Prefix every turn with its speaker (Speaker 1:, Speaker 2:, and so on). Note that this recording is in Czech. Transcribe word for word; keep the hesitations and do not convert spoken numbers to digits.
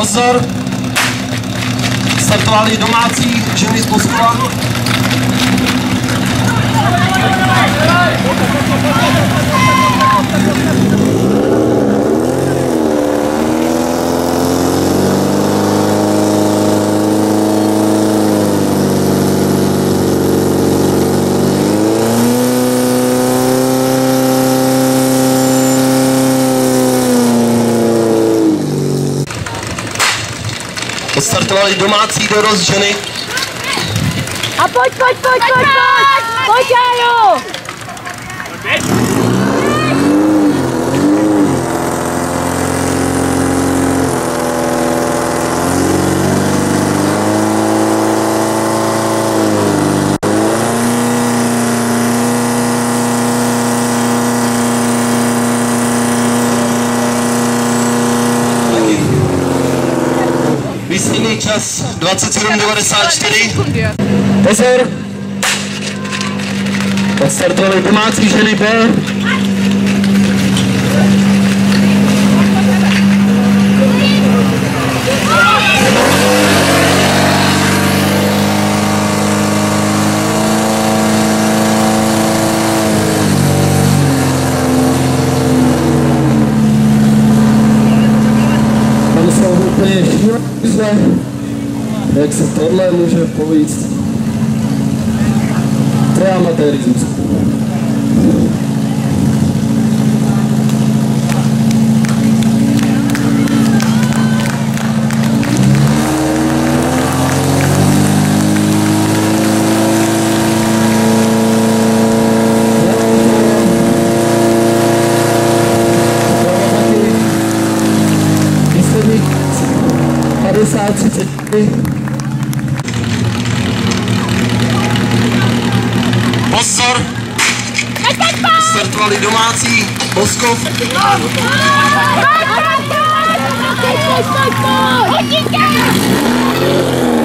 Speaker 1: Pozor! Startovali domácí ženy z Boskova. Odstartovali domácí dorost ženy.
Speaker 2: A pojď, pojď, pojď, pojď, pojď, pojď, Jájo!
Speaker 1: Výsledný čas dvacet sedm devadesát čtyři. Pozor! Odstartovali domácí ženy B. Tam jsou úplně šílené, jak se tohle může povíct. To je amatérismus. padesát třicet čtyři. Pozor! Startovali domácí Boskov.
Speaker 2: Pojď, pojď, pojď!